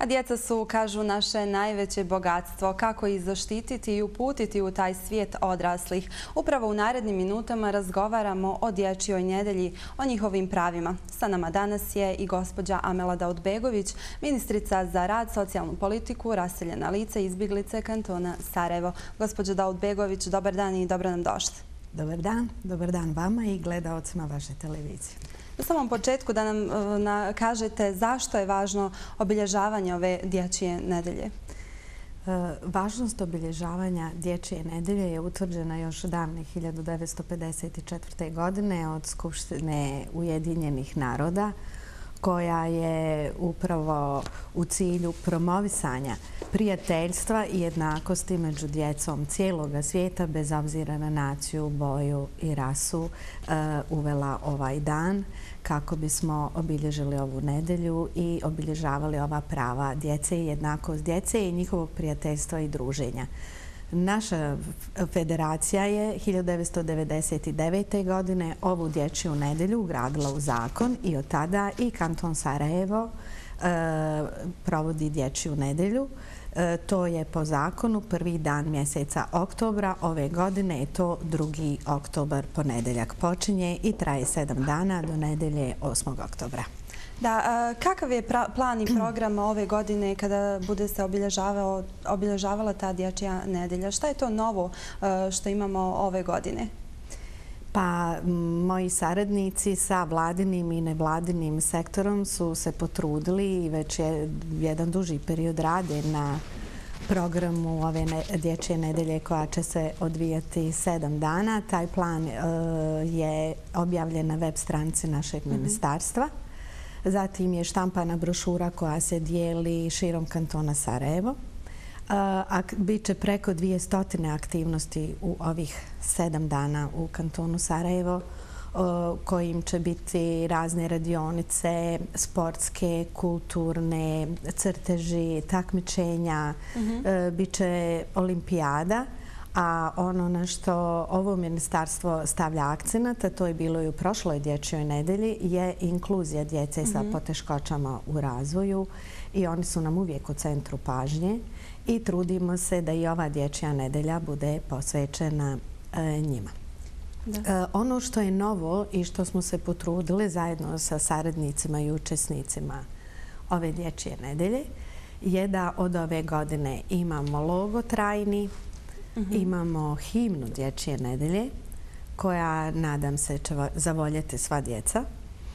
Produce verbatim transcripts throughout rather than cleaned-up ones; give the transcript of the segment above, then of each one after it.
A djeca su, kažu, naše najveće bogatstvo. Kako ih zaštititi i uputiti u taj svijet odraslih? Upravo u narednim minutama razgovaramo o Dječjoj nedelji, o njihovim pravima. Sa nama danas je i gospođa Amela Daudbegović, ministrica za rad, socijalnu politiku, raseljena lica i izbjeglice kantona Sarajevo. Gospođo Daudbegović, dobar dan i dobro nam došli. Dobar dan, dobar dan vama i gledaocima vaše televizije. Na samom početku da nam na, kažete zašto je važno obilježavanje ove Dječje nedelje. E, važnost obilježavanja Dječje nedelje je utvrđena još davne hiljadu devetsto pedeset četvrte. godine od Skupštine Ujedinjenih naroda, koja je upravo u cilju promovisanja prijateljstva i jednakosti među djecom cijeloga svijeta, bez obzira na naciju, boju i rasu, uvela ovaj dan kako bismo obilježili ovu nedelju i obilježavali ova prava djece i jednakost djece i njihovog prijateljstva i druženja. Naša federacija je hiljadu devetsto devedeset devete. godine ovu Dječju nedelju ugradila u zakon i od tada i kanton Sarajevo e, provodi Dječju nedelju. E, to je po zakonu prvi dan mjeseca oktobra. Ove godine je to drugi oktobar, ponedjeljak počinje i traje sedam dana do nedelje osmog oktobra. Da, kakav je plan i program ove godine kada bude se obilježavala ta Dječja nedelja? Šta je to novo što imamo ove godine? Pa, moji saradnici sa vladinim i nevladinim sektorom su se potrudili i već je jedan duži period rade na programu ove Dječje nedelje koja će se odvijati sedam dana. Taj plan je objavljen na web stranici našeg ministarstva. Zatim je štampana brošura koja se dijeli širom kantona Sarajevo. Biće preko dvjesto aktivnosti u ovih sedam dana u kantonu Sarajevo, kojim će biti razne radionice, sportske, kulturne, crteži, takmičenja, biće olimpijada. A ono na što ovo ministarstvo stavlja akcenat, a to je bilo i u prošloj Dječjoj nedelji, je inkluzija djece sa poteškoćama u razvoju i oni su nam uvijek u centru pažnje i trudimo se da i ova Dječja nedelja bude posvećena njima. Da. Ono što je novo i što smo se potrudili zajedno sa saradnicima i učesnicima ove Dječje nedelje je da od ove godine imamo logo trajni, imamo himnu Dječje nedelje, koja, nadam se, će zavoljeti sva djeca.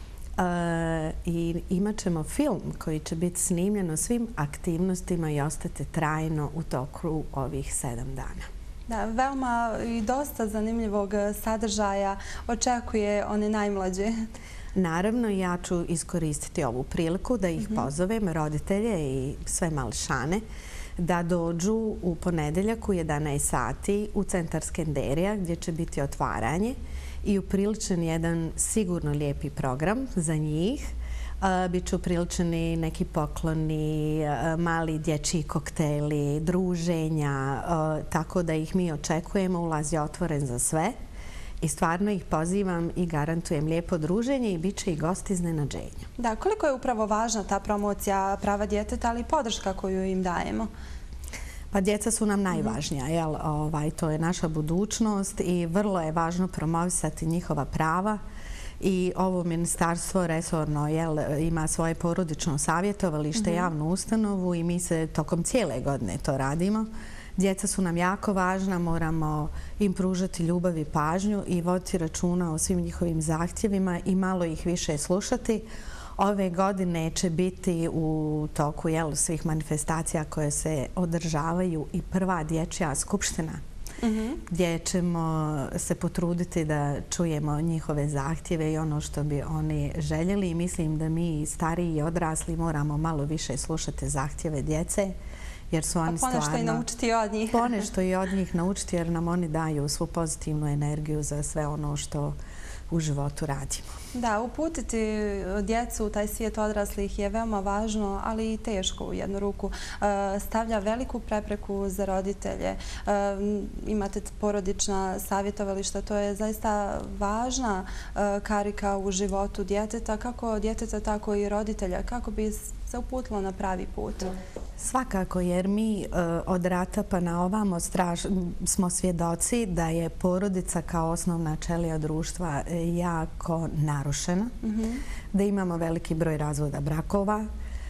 I imat ćemo film koji će biti snimljen o svim aktivnostima i ostati trajno u toku ovih sedam dana. Da, veoma i dosta zanimljivog sadržaja očekuje one najmlađe. Naravno, ja ću iskoristiti ovu priliku da ih pozovem, roditelje i sve mališane, da dođu u ponedjeljak u jedanaest sati u centar Skenderija gdje će biti otvaranje i upriličen jedan sigurno lijepi program za njih. Biće upriličeni neki pokloni, mali dječji kokteli, druženja, tako da ih mi očekujemo. Ulaz je otvoren za sve i stvarno ih pozivam i garantujem lijepo druženje i bit će i gosti iznenađenja. Da, koliko je upravo važna ta promocija prava djeteta, ali i podrška koju im dajemo? Pa djeca su nam najvažnija, jel? Ovaj, to je naša budućnost i vrlo je važno promovisati njihova prava. I ovo ministarstvo resorno jel, ima svoje porodično savjetovalište, javnu ustanovu i mi se tokom cijele godine to radimo. Djeca su nam jako važna, moramo im pružati ljubav i pažnju i voditi računa o svim njihovim zahtjevima i malo ih više slušati. Ove godine će biti u toku jel, svih manifestacija koje se održavaju i prva Dječja skupština, gdje ćemo se potruditi da čujemo njihove zahtjeve i ono što bi oni željeli. I mislim da mi stariji i odrasli moramo malo više slušati zahtjeve djece, jer su oni stvarno... Ponešto i naučiti od njih. Ponešto i od njih naučiti, jer nam oni daju svu pozitivnu energiju za sve ono što u životu radimo. Da, uputiti djecu u taj svijet odraslih je veoma važno, ali i teško u jednu ruku. Stavlja veliku prepreku za roditelje. Imate porodična savjetovališta, to je zaista važna karika u životu djeteta, kako djeteta, tako i roditelja, kako bi se uputilo na pravi put. Svakako, jer mi od rata pa na ovamo smo svjedoci da je porodica kao osnovna ćelija društva jako narušena, da imamo veliki broj razvoda brakova.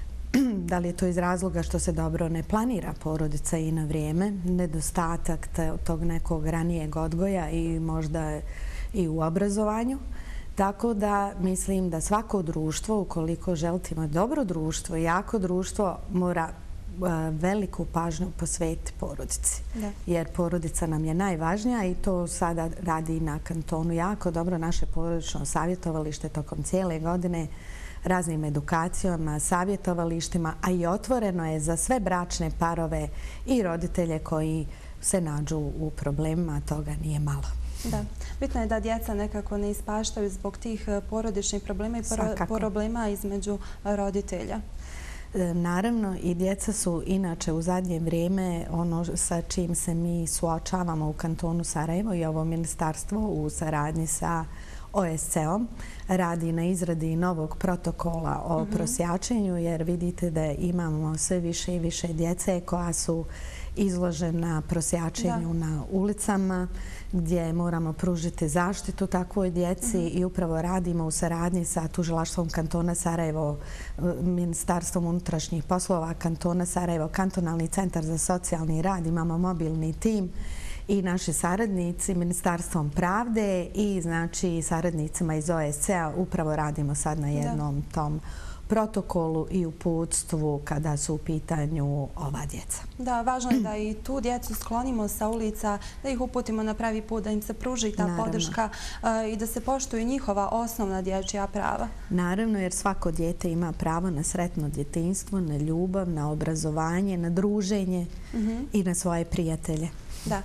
Da li je to iz razloga što se dobro ne planira porodica i na vrijeme, nedostatak tog nekog ranijeg odgoja i možda i u obrazovanju. Tako da mislim da svako društvo, ukoliko želite imati dobro društvo, jako društvo, mora veliku pažnju posvetiti porodici. Jer porodica nam je najvažnija i to sada radi na kantonu jako dobro naše porodično savjetovalište tokom cijele godine raznim edukacijama, savjetovalištima, a i otvoreno je za sve bračne parove i roditelje koji se nađu u problemima, toga nije malo. Da. Bitno je da djeca nekako ne ispaštaju zbog tih porodičnih problema i problema između roditelja. Naravno, i djeca su inače u zadnje vrijeme ono sa čim se mi suočavamo u kantonu Sarajevo i ovo ministarstvo u saradnji sa O S C-om radi na izradi novog protokola o prosjačenju, jer vidite da imamo sve više i više djece koja su izložena prosjačenju na ulicama, gdje moramo pružiti zaštitu takvoj djeci i upravo radimo u saradnji sa Tužilaštvom kantona Sarajevo, Ministarstvom unutrašnjih poslova kantona Sarajevo, Kantonalni centar za socijalni rad, imamo mobilni tim i naši saradnici Ministarstvom pravde i znači saradnicima iz O S C-a upravo radimo sad na jednom tom protokolu i uputstvu kada su u pitanju ova djeca. Da, važno je da i tu djecu sklonimo sa ulica, da ih uputimo na pravi put, da im se pruži ta podrška i da se poštuju njihova osnovna dječja prava. Naravno, jer svako dijete ima pravo na sretno djetinjstvo, na ljubav, na obrazovanje, na druženje i na svoje prijatelje. Da.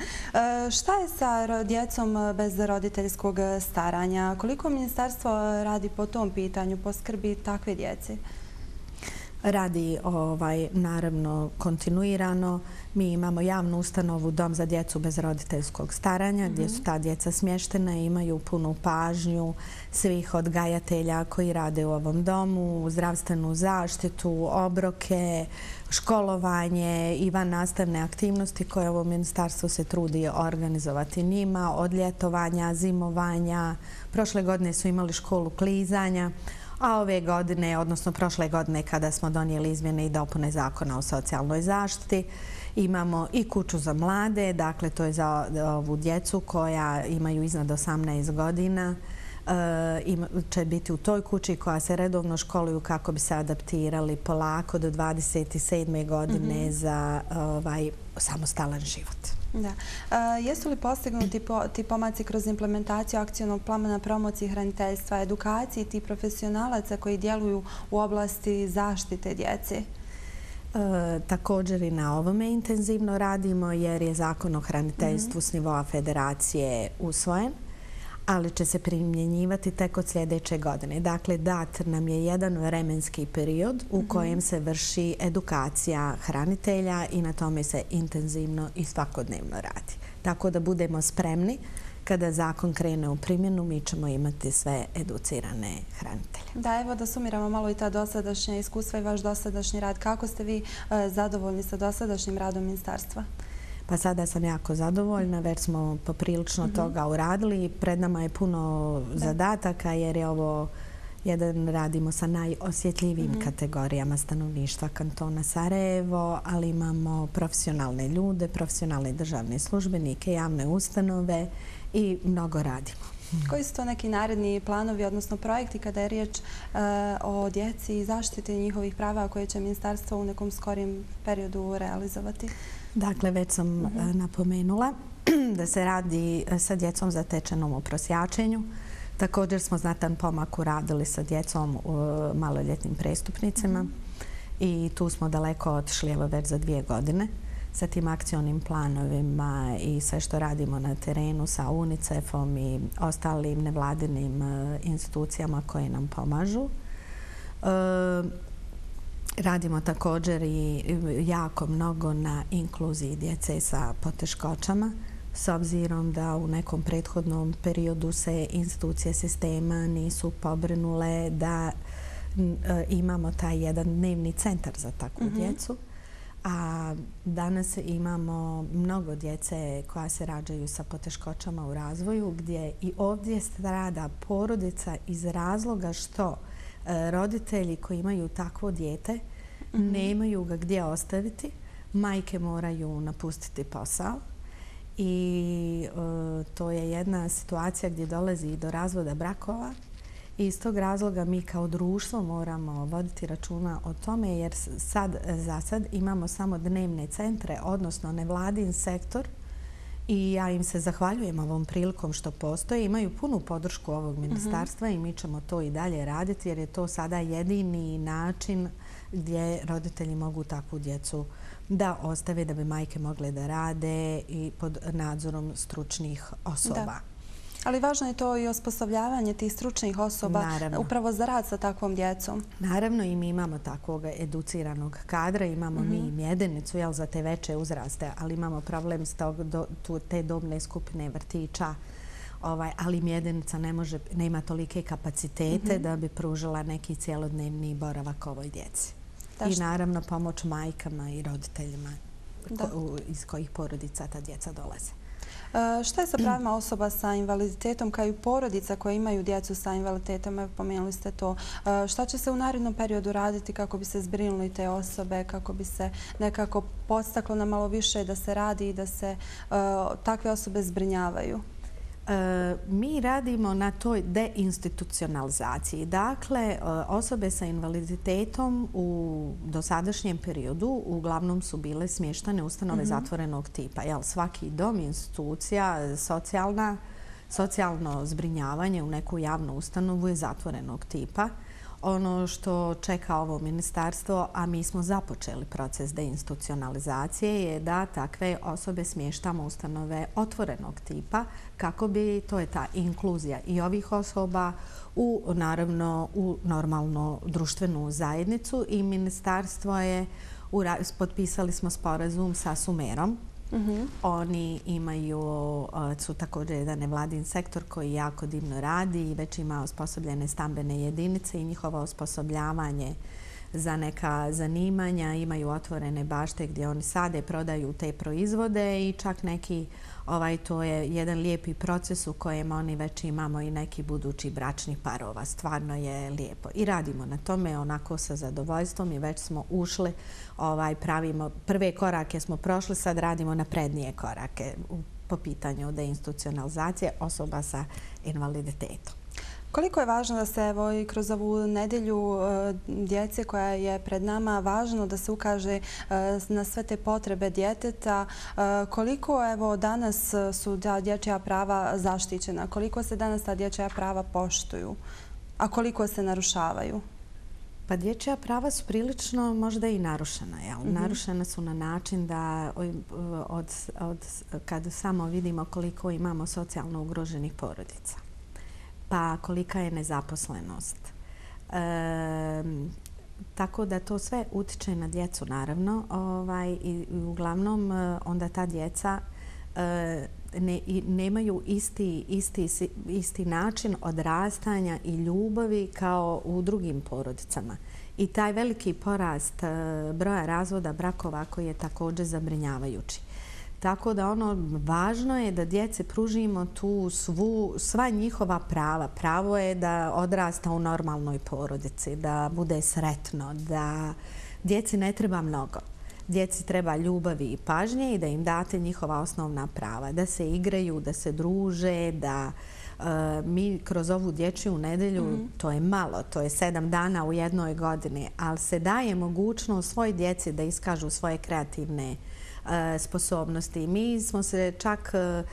Šta je sa djecom bez roditeljskog staranja? Koliko ministarstvo radi po tom pitanju, po skrbi takve djece? Radi naravno kontinuirano. Mi imamo javnu ustanovu Dom za djecu bez roditeljskog staranja gdje su ta djeca smještena i imaju punu pažnju svih odgajatelja koji rade u ovom domu, zdravstvenu zaštitu, obroke, školovanje i vannastavne aktivnosti koje ovo ministarstvo se trudi organizovati njima, od ljetovanja, zimovanja. Prošle godine su imali školu klizanja, a ove godine, odnosno prošle godine kada smo donijeli izmjene i dopune zakona o socijalnoj zaštiti, imamo i kuću za mlade, dakle to je za ovu djecu koja imaju iznad osamnaest godina, će biti u toj kući koja se redovno školuju kako bi se adaptirali polako do dvadeset sedme godine za samostalan život. Da. Jesu li postignuti ti pomaci kroz implementaciju akcionog plana na promociji hraniteljstva, edukaciji tih profesionalaca koji djeluju u oblasti zaštite djece? Također i na ovome intenzivno radimo jer je zakon o hraniteljstvu s nivoa federacije usvojen, ali će se primjenjivati tek od sljedeće godine. Dakle, dat nam je jedan vremenski period u kojem se vrši edukacija hranitelja i na tome se intenzivno i svakodnevno radi. Tako da budemo spremni kada zakon krene u primjenu, mi ćemo imati sve educirane hranitelje. Da, evo da sumiramo malo i ta dosadašnja iskustva i vaš dosadašnji rad. Kako ste vi zadovoljni sa dosadašnjim radom ministarstva? Pa sada sam jako zadovoljna, već smo poprilično toga uradili. Pred nama je puno zadataka jer je ovo jedan, radimo sa najosjetljivijim kategorijama stanovništva kantona Sarajevo, ali imamo profesionalne ljude, profesionalne državne službenike, javne ustanove i mnogo radimo. Koji su to neki naredni planovi, odnosno projekti kada je riječ o djeci i zaštiti njihovih prava koje će ministarstvo u nekom skorijem periodu realizovati? Dakle, već sam napomenula da se radi sa djecom zatečenom u prosjačenju. Također smo znatan pomak uradili sa djecom maloljetnim prestupnicima i tu smo daleko otišli evo već za dvije godine. sa tim akcionim planovima i sve što radimo na terenu sa UNICEF-om i ostalim nevladinim institucijama koje nam pomažu. Radimo također i jako mnogo na inkluziji djece sa poteškoćama, s obzirom da u nekom prethodnom periodu se institucije sistema nisu pobrinule da imamo taj jedan dnevni centar za takvu mm-hmm. djecu. A danas imamo mnogo djece koja se rađaju sa poteškoćama u razvoju, gdje i ovdje strada porodica iz razloga što roditelji koji imaju takvo dijete mm-hmm. nemaju ga gdje ostaviti. Majke moraju napustiti posao i e, to je jedna situacija gdje dolazi i do razvoda brakova. I iz tog razloga mi kao društvo moramo voditi računa o tome, jer sad, za sad imamo samo dnevne centre, odnosno nevladin sektor, i ja im se zahvaljujem ovom prilikom što postoje. Imaju punu podršku ovog ministarstva mm-hmm. i mi ćemo to i dalje raditi, jer je to sada jedini način gdje roditelji mogu takvu djecu da ostave, da bi majke mogle da rade i pod nadzorom stručnih osoba. Da. Ali važno je to i osposobljavanje tih stručnih osoba Naravno. upravo za rad sa takvom djecom. Naravno, i mi imamo takvog educiranog kadra, imamo mm-hmm. mi mjedenicu jel, za te veće uzraste, ali imamo problem s tog, do, tu, te dobne skupine vrtića, ovaj, ali mjedenica ne može, nema tolike kapacitete mm-hmm. da bi pružila neki cjelodnevni boravak ovoj djeci. Da, I naravno pomoć majkama i roditeljima ko, iz kojih porodica ta djeca dolaze. Šta je sa pravima osoba sa invaliditetom kao i porodica koje imaju djecu sa invaliditetom? Pomenuli ste to. Šta će se u narednom periodu raditi kako bi se zbrinuli te osobe, kako bi se nekako podstaklo na malo više da se radi i da se uh, takve osobe zbrinjavaju? E, mi radimo na toj deinstitucionalizaciji. Dakle, osobe sa invaliditetom u dosadašnjem periodu uglavnom su bile smještane u ustanove mm-hmm. zatvorenog tipa. Jel, svaki dom, institucija, socijalna, socijalno zbrinjavanje u neku javnu ustanovu je zatvorenog tipa. Ono što čeka ovo ministarstvo, a mi smo započeli proces deinstitucionalizacije, je da takve osobe smještamo u ustanove otvorenog tipa kako bi, to je ta inkluzija i ovih osoba u, naravno, u normalnu društvenu zajednicu, i ministarstvo je, potpisali smo sporazum sa Sumerom. Mm-hmm. Oni imaju, su također jedan nevladin sektor koji jako divno radi i već ima osposobljene stambene jedinice i njihovo osposobljavanje za neka zanimanja. Imaju otvorene bašte gdje oni sade, prodaju te proizvode i čak neki, ovaj, to je jedan lijepi proces u kojem oni već imamo i neki budući bračnih parova. Stvarno je lijepo. I radimo na tome onako sa zadovoljstvom i već smo ušli, ovaj, pravimo, prve korake smo prošli, sad radimo naprednije korake po pitanju deinstitucionalizacije osoba sa invaliditetom. Koliko je važno da se evo i kroz ovu nedjelju djece koja je pred nama, važno da se ukaže na sve te potrebe djeteta, koliko evo danas su ta dječja prava zaštićena, koliko se danas ta dječja prava poštuju, a koliko se narušavaju? Pa dječja prava su prilično možda i narušena. Jel? Mm-hmm. Narušena su na način da od, od, kad samo vidimo koliko imamo socijalno ugroženih porodica, pa kolika je nezaposlenost. E, tako da to sve utiče na djecu, naravno. Ovaj, i, i uglavnom onda ta djeca e, ne, i nemaju isti, isti, isti način odrastanja i ljubavi kao u drugim porodicama. I taj veliki porast broja razvoda brakova koji je također zabrinjavajući. Tako da ono važno je da djeci pružimo tu svu, sva njihova prava. Pravo je da odrasta u normalnoj porodici, da bude sretno, da djeci ne treba mnogo. Djeci treba ljubavi i pažnje i da im date njihova osnovna prava. Da se igraju, da se druže, da uh, mi kroz ovu dječju nedjelju, mm-hmm. to je malo, to je sedam dana u jednoj godini, ali se daje mogućnost svoj djeci da iskažu svoje kreativne sposobnosti. Mi smo se čak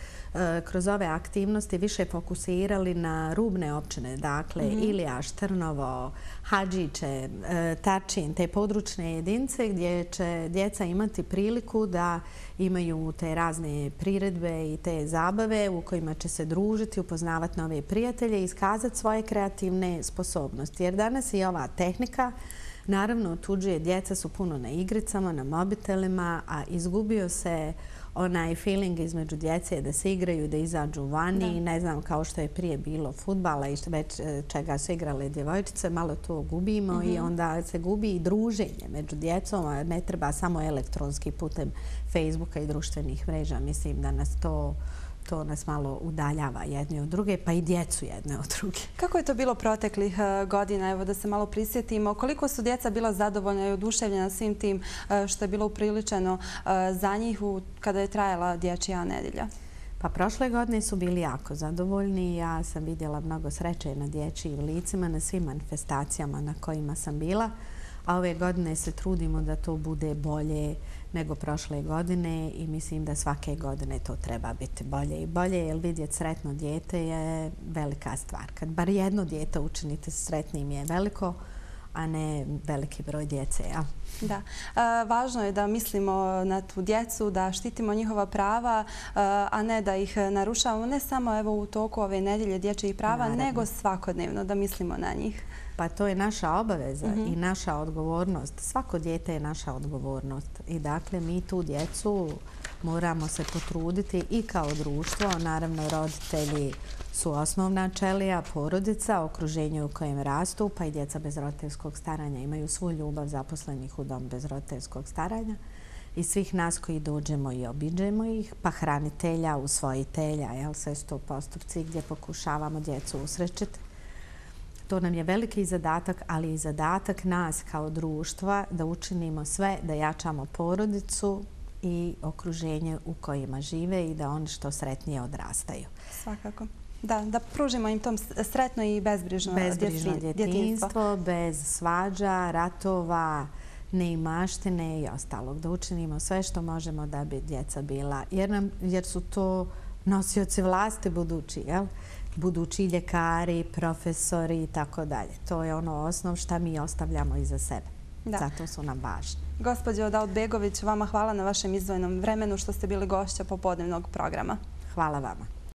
kroz ove aktivnosti više fokusirali na rubne općine, dakle Ilija, Štrnovo, Hadžiće, Tačin, te područne jedinice gdje će djeca imati priliku da imaju te razne priredbe i te zabave u kojima će se družiti, upoznavati nove prijatelje i iskazati svoje kreativne sposobnosti. Jer danas i ova tehnika naravno otuđuje, djeca su puno na igricama, na mobitelima, a izgubio se onaj feeling između djece da se igraju, da izađu vani. Ne znam, kao što je prije bilo fudbala i već čega su igrale djevojčice, malo to gubimo i onda se gubi i druženje među djecom, a ne treba samo elektronski putem Facebooka i društvenih mreža. Mislim da nas to To nas malo udaljava jedni od druge, pa i djecu jedne od druge. Kako je to bilo proteklih godina? Evo da se malo prisjetimo. Koliko su djeca bila zadovoljna i oduševljena svim tim što je bilo upriličeno za njih kada je trajala dječja nedjelja? Pa prošle godine su bili jako zadovoljni. Ja sam vidjela mnogo sreće na dječjim licima, na svim manifestacijama na kojima sam bila. A ove godine se trudimo da to bude bolje nego prošle godine i mislim da svake godine to treba biti bolje i bolje, jer vidjeti sretno dijete je velika stvar. Kad bar jedno dijete učinite sretnim je veliko, a ne veliki broj djece. Ja? Da. Važno je da mislimo na tu djecu, da štitimo njihova prava, a ne da ih narušavamo, ne samo evo u toku ove nedjelje dječjih prava, Naravno. nego svakodnevno da mislimo na njih. Pa to je naša obaveza i naša odgovornost. Svako dijete je naša odgovornost. I dakle, mi tu djecu moramo se potruditi i kao društvo. Naravno, roditelji su osnovna ćelija, porodica, okruženje u kojem rastu, pa i djeca bez roditeljskog staranja imaju svu ljubav zaposlenih u dom bez roditeljskog staranja. I svih nas koji dođemo i obiđemo ih, pa hranitelja, usvojitelja, jel, sve su to postupci gdje pokušavamo djecu usrećiti. To nam je veliki zadatak, ali i zadatak nas kao društva da učinimo sve, da jačamo porodicu i okruženje u kojima žive i da oni što sretnije odrastaju. Svakako. Da, da pružimo im tom sretno i bezbrižno, bezbrižno djetinjstvo, bez svađa, ratova, neimaštine i ostalog. Da učinimo sve što možemo da bi djeca bila, jer, nam, jer su to nosioci vlasti budući, jel? Budući ljekari, profesori i tako dalje. To je ono osnov šta mi ostavljamo iza sebe. Da. Zato su nam važni. Gospođo Daut-Begović, vama hvala na vašem izdvojenom vremenu što ste bili gošća popodnevnog programa. Hvala vama.